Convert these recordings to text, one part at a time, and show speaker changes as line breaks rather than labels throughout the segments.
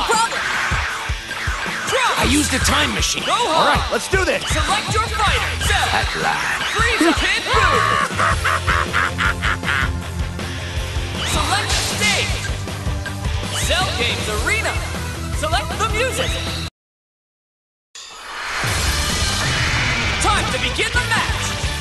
problem!
I used a time machine.
Gohan!
All right, let's do this.
Select your fighter! Cell!
At last.
Freeze Pin Boo! Select stage! Cell Games Arena! Select the music! Time to begin the match!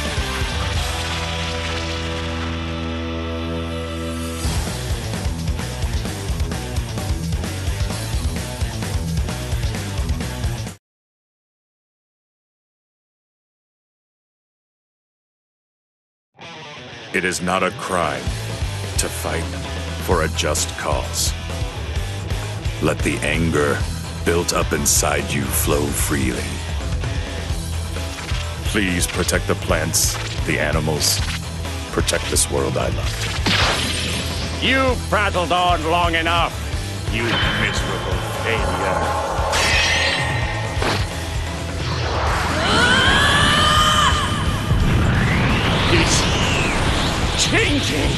It is not a crime to fight for a just cause. Let the anger built up inside you flow freely. Please protect the plants, the animals, protect this world I loved.
You've prattled on long enough, you miserable failure. It's changing.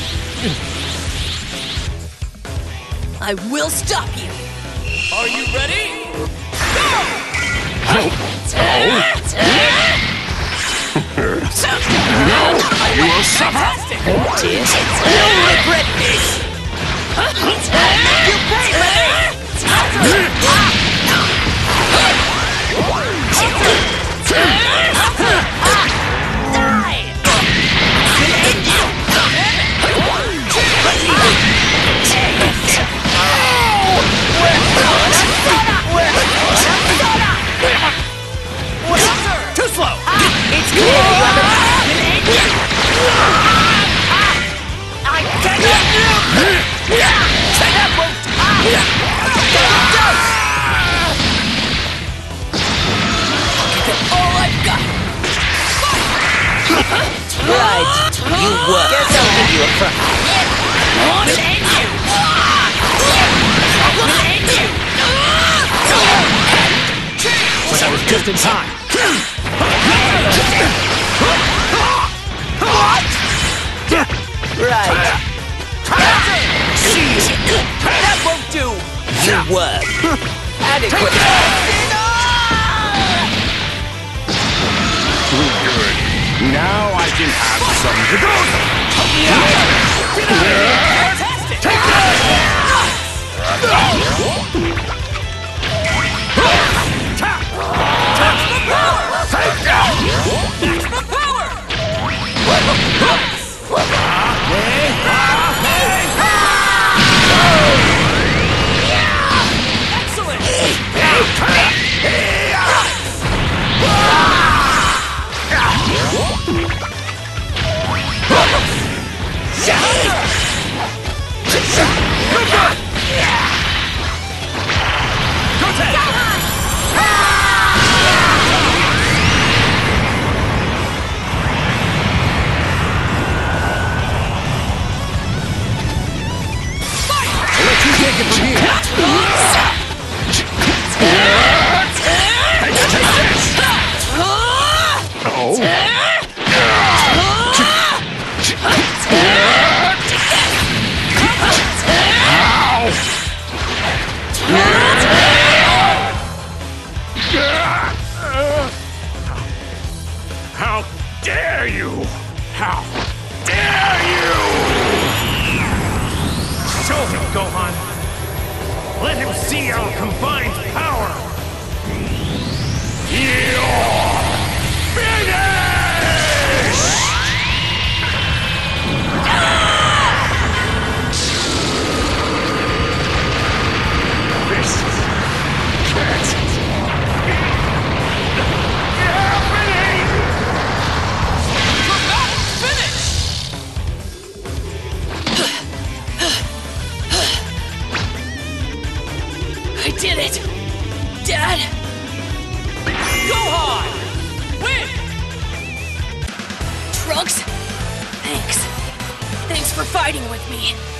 I will stop you! Are you ready? Go!
You will suffer.
You'll regret this! You break me!
Too slow.
It's clear you have a all I've got! Right, you work. Guess I'll give you a front. I'll end you!
But I was just in time.
Right. That won't do! You work. Adequate.
Good. Now I can have some to go. How dare you! How dare you! Show him, Gohan! Let him see our combined power! You're finished! This can't be happening!
I did it! Dad! Gohan! Win! Trunks? Thanks. Thanks for fighting with me.